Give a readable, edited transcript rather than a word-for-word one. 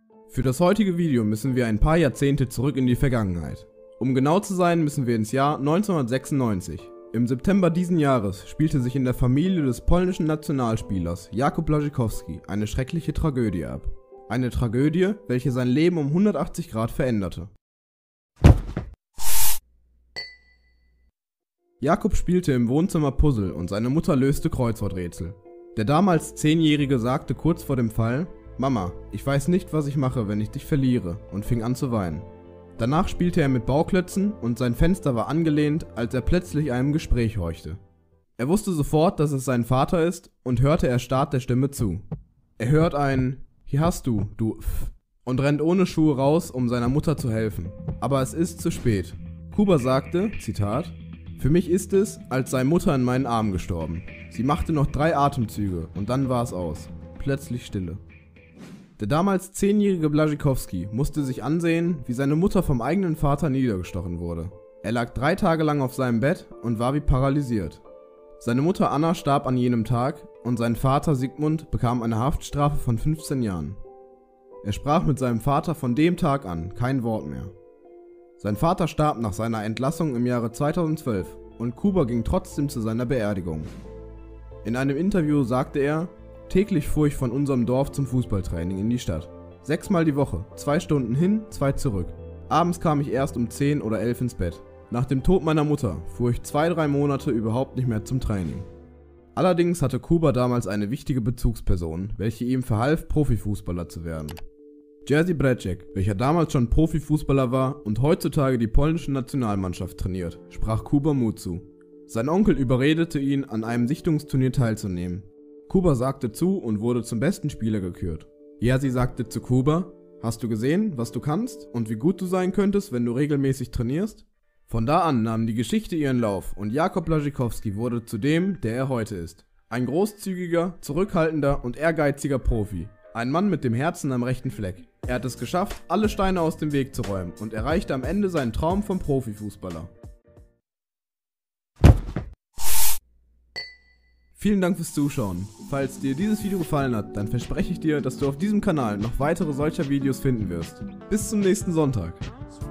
Für das heutige Video müssen wir ein paar Jahrzehnte zurück in die Vergangenheit. Um genau zu sein, müssen wir ins Jahr 1996. Im September diesen Jahres spielte sich in der Familie des polnischen Nationalspielers Jakub Błaszczykowski eine schreckliche Tragödie ab. Eine Tragödie, welche sein Leben um 180 Grad veränderte. Jakub spielte im Wohnzimmer Puzzle und seine Mutter löste Kreuzworträtsel. Der damals 10-Jährige sagte kurz vor dem Fall: „Mama, ich weiß nicht, was ich mache, wenn ich dich verliere", und fing an zu weinen. Danach spielte er mit Bauklötzen und sein Fenster war angelehnt, als er plötzlich einem Gespräch horchte. Er wusste sofort, dass es sein Vater ist und hörte erstarrt der Stimme zu. Er hört ein „Hier hast du, du F", und rennt ohne Schuhe raus, um seiner Mutter zu helfen. Aber es ist zu spät. Kuba sagte, Zitat: „Für mich ist es, als sei Mutter in meinen Armen gestorben. Sie machte noch 3 Atemzüge und dann war es aus. Plötzlich Stille." Der damals 10-jährige Błaszczykowski musste sich ansehen, wie seine Mutter vom eigenen Vater niedergestochen wurde. Er lag 3 Tage lang auf seinem Bett und war wie paralysiert. Seine Mutter Anna starb an jenem Tag und sein Vater Sigmund bekam eine Haftstrafe von 15 Jahren. Er sprach mit seinem Vater von dem Tag an kein Wort mehr. Sein Vater starb nach seiner Entlassung im Jahre 2012 und Kuba ging trotzdem zu seiner Beerdigung. In einem Interview sagte er: „Täglich fuhr ich von unserem Dorf zum Fußballtraining in die Stadt. 6-mal die Woche, 2 Stunden hin, 2 zurück. Abends kam ich erst um 10 oder 11 ins Bett. Nach dem Tod meiner Mutter fuhr ich 2-3 Monate überhaupt nicht mehr zum Training." Allerdings hatte Kuba damals eine wichtige Bezugsperson, welche ihm verhalf, Profifußballer zu werden. Jerzy Brzeczek, welcher damals schon Profifußballer war und heutzutage die polnische Nationalmannschaft trainiert, sprach Kuba Mut zu. Sein Onkel überredete ihn, an einem Sichtungsturnier teilzunehmen. Kuba sagte zu und wurde zum besten Spieler gekürt. Jerzy sagte zu Kuba: „Hast du gesehen, was du kannst und wie gut du sein könntest, wenn du regelmäßig trainierst?" Von da an nahm die Geschichte ihren Lauf und Jakub Błaszczykowski wurde zu dem, der er heute ist. Ein großzügiger, zurückhaltender und ehrgeiziger Profi. Ein Mann mit dem Herzen am rechten Fleck. Er hat es geschafft, alle Steine aus dem Weg zu räumen und erreichte am Ende seinen Traum vom Profifußballer. Vielen Dank fürs Zuschauen. Falls dir dieses Video gefallen hat, dann verspreche ich dir, dass du auf diesem Kanal noch weitere solcher Videos finden wirst. Bis zum nächsten Sonntag.